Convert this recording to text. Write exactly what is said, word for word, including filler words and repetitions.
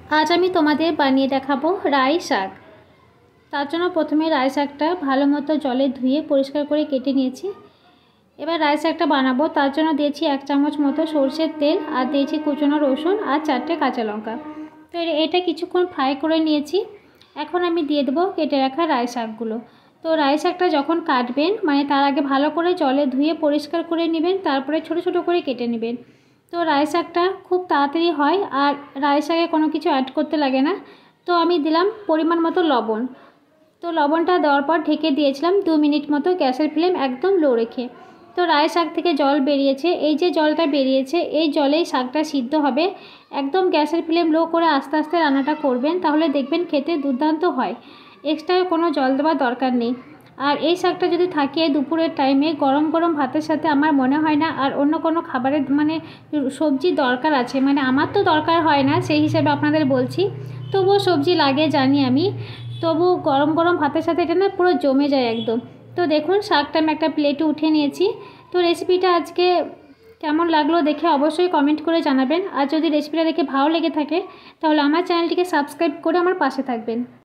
আজ আমি তোমাদের বানিয়ে দেখাবো রাই শাক। তার জন্য প্রথমে রাই শাকটা ভালো মতো জলে ধুয়ে পরিষ্কার করে কেটে নিয়েছি। এবার রাই শাকটা বানাবো, তার জন্য দিয়েছি এক চামচ মতো সরষের তেল, আর দিয়েছি কুচনো রসুন আর চারটে কাঁচা লঙ্কা। তো এটা কিছুক্ষণ ফ্রাই করে নিয়েছি। এখন আমি দিয়ে দেবো কেটে রাখা রাই শাকগুলো। তো রাই শাকটা যখন কাটবেন, মানে তার আগে ভালো করে জলে ধুয়ে পরিষ্কার করে নেবেন, তারপরে ছোট ছোট করে কেটে নেবেন। তো রাই শাকটা খুব তাড়াতাড়ি হয়, আর রাই শাকে কোনো কিছু অ্যাড করতে লাগে না। তো আমি দিলাম পরিমাণ মতো লবণ। তো লবণটা দেওয়ার পর ঢেকে দিয়েছিলাম দু মিনিট মতো, গ্যাসের ফ্লেম একদম লো রেখে। তো রাই শাক থেকে জল বেরিয়েছে, এই যে জলটা বেরিয়েছে এই জলেই শাকটা সিদ্ধ হবে। একদম গ্যাসের ফ্লেম লো করে আস্তে আস্তে রান্নাটা করবেন, তাহলে দেখবেন খেতে দুর্দান্ত হয়। এক্সট্রা কোনো জল দেওয়ার দরকার নেই। আর এই শাকটা যদি থাকে দুপুরের টাইমে গরম গরম ভাতের সাথে, আমার মনে হয় না আর অন্য কোনো খাবারের মানে সবজি দরকার আছে। মানে আমার তো দরকার হয় না, সেই হিসেবে আপনাদের বলছি। তবুও সবজি লাগে জানি আমি, তবু গরম গরম ভাতের সাথে এটা না পুরো জমে যায় একদম। তো দেখুন শাকটা আমি একটা প্লেটে উঠে নিয়েছি। তো রেসিপিটা আজকে কেমন লাগলো দেখে অবশ্যই কমেন্ট করে জানাবেন। আর যদি রেসিপিটা দেখে ভালো লেগে থাকে তাহলে আমার চ্যানেলটিকে সাবস্ক্রাইব করে আমার পাশে থাকবেন।